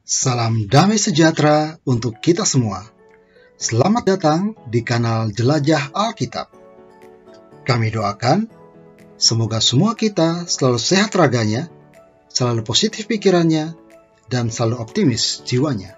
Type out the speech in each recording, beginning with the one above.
Salam damai sejahtera untuk kita semua. Selamat datang di kanal Jelajah Alkitab. Kami doakan, semoga semua kita selalu sehat raganya, selalu positif pikirannya, dan selalu optimis jiwanya.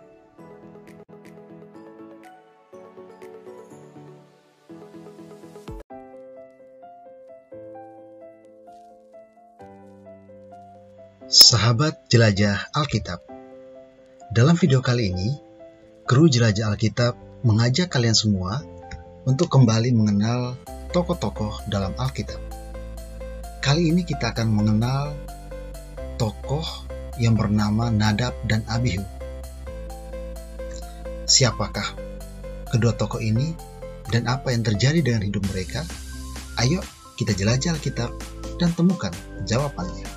Sahabat Jelajah Alkitab, dalam video kali ini, kru Jelajah Alkitab mengajak kalian semua untuk kembali mengenal tokoh-tokoh dalam Alkitab. Kali ini kita akan mengenal tokoh yang bernama Nadab dan Abihu. Siapakah kedua tokoh ini dan apa yang terjadi dengan hidup mereka? Ayo kita jelajah Alkitab dan temukan jawabannya.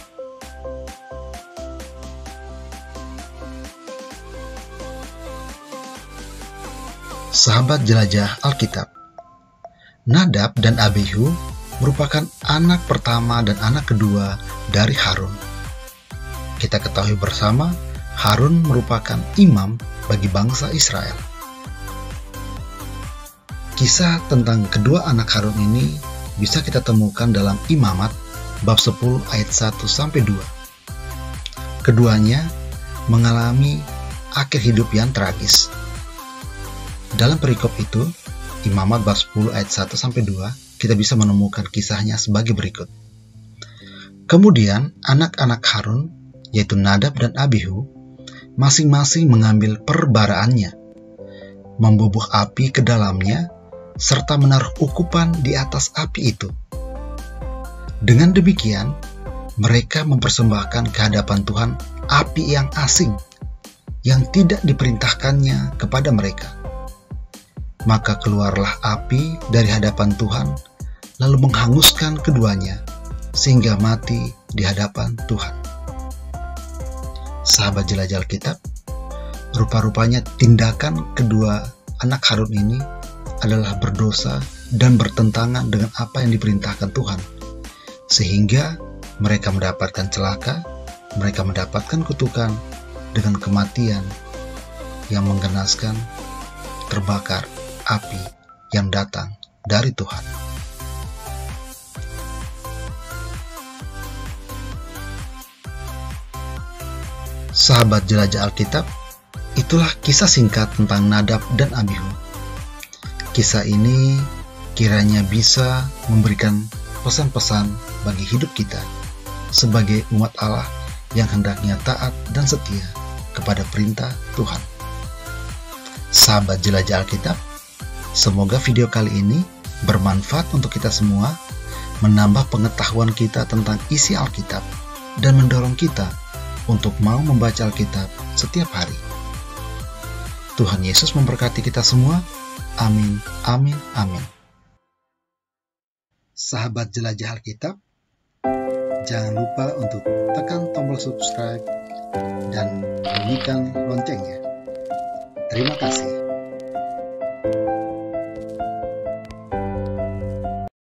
Sahabat Jelajah Alkitab, Nadab dan Abihu merupakan anak pertama dan anak kedua dari Harun. Kita ketahui bersama, Harun merupakan imam bagi bangsa Israel. Kisah tentang kedua anak Harun ini bisa kita temukan dalam Imamat bab 10 ayat 1-2. Keduanya mengalami akhir hidup yang tragis. Dalam perikop itu, Imamat bab 10 ayat 1-2, kita bisa menemukan kisahnya sebagai berikut. Kemudian, anak-anak Harun, yaitu Nadab dan Abihu, masing-masing mengambil perbaraannya, membubuh api ke dalamnya, serta menaruh ukupan di atas api itu. Dengan demikian, mereka mempersembahkan ke hadapan Tuhan api yang asing, yang tidak diperintahkannya kepada mereka. Maka keluarlah api dari hadapan Tuhan, lalu menghanguskan keduanya, sehingga mati di hadapan Tuhan. Sahabat Jelajah Alkitab, rupa-rupanya tindakan kedua anak Harun ini adalah berdosa dan bertentangan dengan apa yang diperintahkan Tuhan, sehingga mereka mendapatkan celaka, mereka mendapatkan kutukan dengan kematian yang menggenaskan, terbakar api yang datang dari Tuhan. Sahabat Jelajah Alkitab, itulah kisah singkat tentang Nadab dan Abihu. Kisah ini kiranya bisa memberikan pesan-pesan bagi hidup kita sebagai umat Allah yang hendaknya taat dan setia kepada perintah Tuhan. Sahabat Jelajah Alkitab, semoga video kali ini bermanfaat untuk kita semua, menambah pengetahuan kita tentang isi Alkitab, dan mendorong kita untuk mau membaca Alkitab setiap hari. Tuhan Yesus memberkati kita semua. Amin, amin, amin. Sahabat Jelajah Alkitab, jangan lupa untuk tekan tombol subscribe dan bunyikan loncengnya. Terima kasih.